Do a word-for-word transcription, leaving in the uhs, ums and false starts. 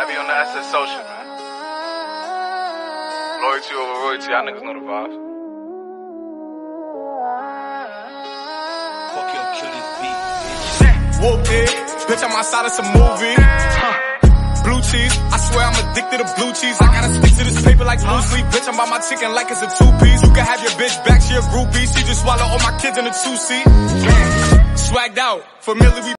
Heavy on the S S social, man. Loyalty over royalty, y'all niggas know the vibes. Fuck your kill this beat, bitch. Whoop it, bitch, I'm outside of some movie. Huh. Blue cheese, I swear I'm addicted to blue cheese. I gotta stick to this paper like blue sleep. Bitch, I'm by my chicken like it's a two-piece. You can have your bitch back, she a groupie. She just swallow all my kids in a two-seat. Swagged out, familiar.